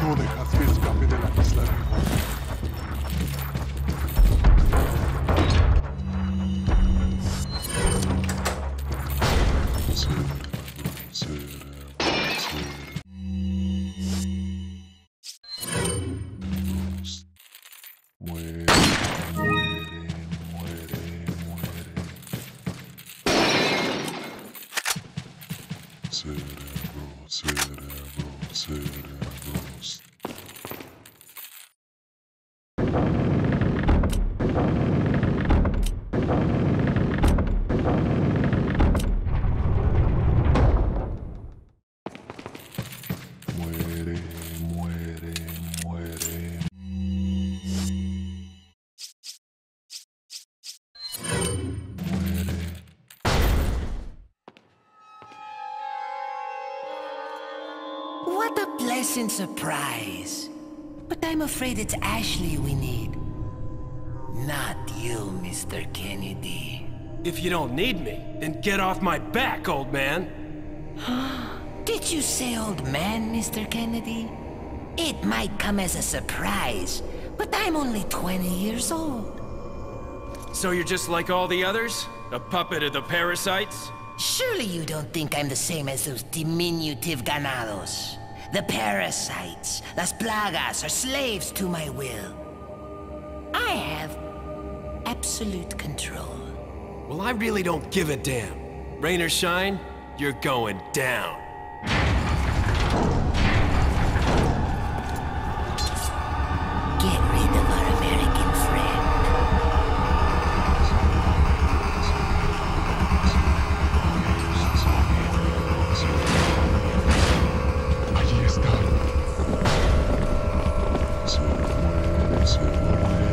No dejarme escape de la isla de Hong. Muere, muere, muere, muere. Cerebro, cerebro, cerebros. Muere, muere, muere. What a pleasant surprise. But I'm afraid it's Ashley we need. Not you, Mr. Kennedy. If you don't need me, then get off my back, old man! Did you say old man, Mr. Kennedy? It might come as a surprise, but I'm only 20 years old. So you're just like all the others? A puppet of the parasites? Surely you don't think I'm the same as those diminutive ganados. The parasites, las plagas, are slaves to my will. I have absolute control. Well, I really don't give a damn. Rain or shine, you're going down. Get rid of our American friend. Allí está. Se muere, se muere,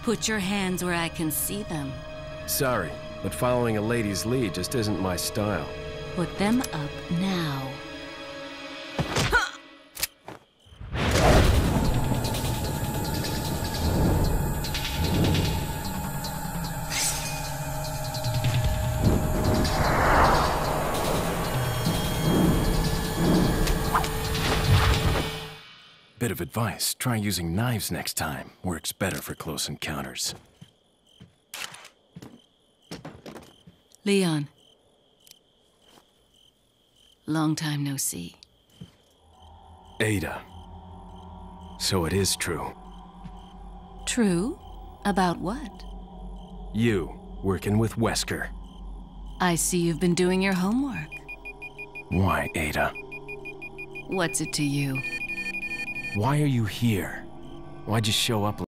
Put your hands where I can see them. Sorry, but following a lady's lead just isn't my style. Put them up now. Bit of advice, try using knives next time. Works better for close encounters. Leon. Long time no see. Ada. So it is true. True? About what? You, working with Wesker. I see you've been doing your homework. Why, Ada? What's it to you? Why are you here? Why'd you show up